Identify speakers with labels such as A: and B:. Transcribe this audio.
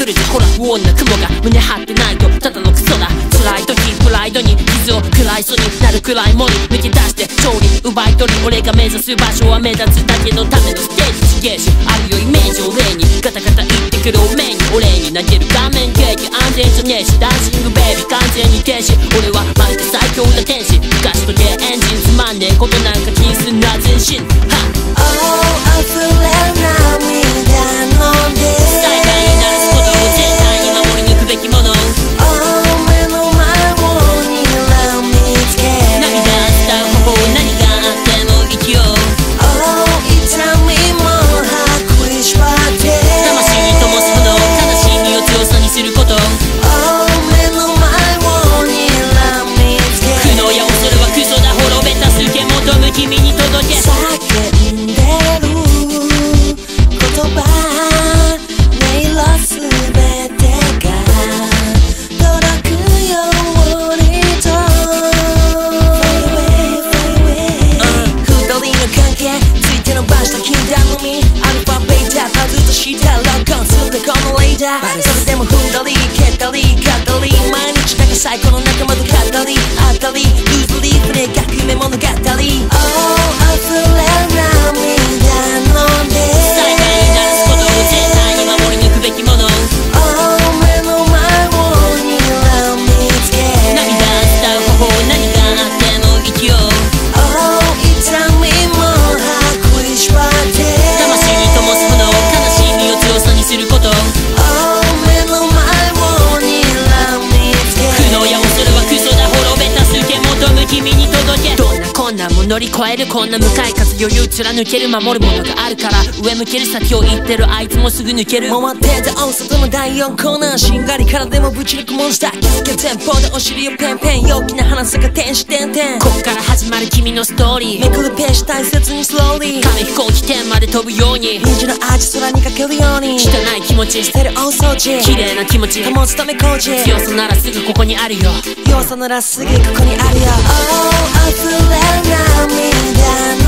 A: 来るぜほら不穏な雲が胸張ってないとただのクソだ。辛い時プライドに傷を食らいそうになるくらい森抜け出して勝利奪い取り俺が目指す場所は目立つだけのためのステージ。ゲージあるよイメージを例にガタガタ言ってくるおめえにお礼に投げる顔面ケーキ安全じゃねえしダンシングベイビー完全に停止。俺はまるで最強な天使昔時計エンジンつまんねえことなんか気にすんな全身は
B: 溢れ涙ので
A: 最下位にならすことを絶対に守り抜くべきもの。
B: 目の前をにらみつけ
A: 涙伝う方法何があっても生きよう。
B: 痛みも吐きしばって
A: 魂に灯す炎悲しみを強さにすること。
B: 目の前をにらみつけ
A: 苦悩や恐れはクソだ滅べたすけ求む君に届け。
B: 叫んでる言葉音色すべてが届くようにと二人の関係ついて伸ばした禁断の実アルファベータパズとしたロックオンするこのレーダー。それでも踏んだり蹴ったり語り毎日だけ最高の仲間と語りあったりルーズリーフで書くメモの語り溢れ涙ので
A: 最下位にならすことを絶対に守り抜くべきもの。
B: 目の前をにらみつけ
A: 涙伝う方法何があっても生きよう。
B: 痛みも吐きしばって
A: 魂に灯す炎悲しみを強さにすること。
B: 目の前をにらみつけ
A: 苦悩や恐れはクソだ滅べたすけ求む君に届け。どんな困難も乗り越えるこんな向かい風余裕貫ける守るものがあるから上向ける先を言ってるあいつもすぐ抜ける。
B: 回ってた大外の第4コーナーしんがりからでもぶち抜くモンスター気づけ前方でお尻をペンペン陽気な花咲か天使点々
A: こっから始まる君のストーリー
B: めくるページ大切にスローリー
A: 紙飛行機点まで飛ぶように
B: 虹のアーチ空にかけるように
A: 汚い気持ち
B: 捨てる大掃除
A: 綺麗な気持ち
B: 保つため工事
A: 強さならすぐここにあるよ。
B: 弱さならすぐここにあるよ溢れ涙